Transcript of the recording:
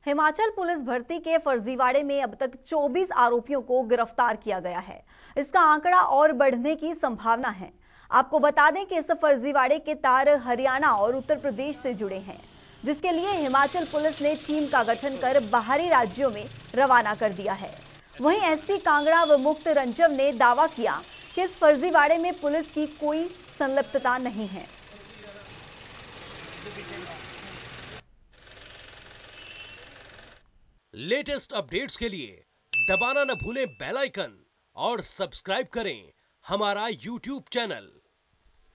Himachal police भर्ती के फर्जीवाड़े में अब तक 24 आरोपियों को गिरफ्तार किया गया है। इसका आंकड़ा और बढ़ने की संभावना है। आपको बता दें कि इस फर्जीवाड़े के तार हरियाणा और उत्तर प्रदेश से जुड़े हैं, जिसके लिए हिमाचल पुलिस ने टीम का गठन कर बाहरी राज्यों में रवाना कर दिया है। वहीं एसपी कांगड़ा व मुक्त रंजन ने दावा किया कि इस फर्जीवाड़े में पुलिस की कोई संलिप्तता नहीं है। लेटेस्ट अपडेट्स के लिए दबाना न भूलें बेल आइकन और सब्सक्राइब करें हमारा यूट्यूब चैनल।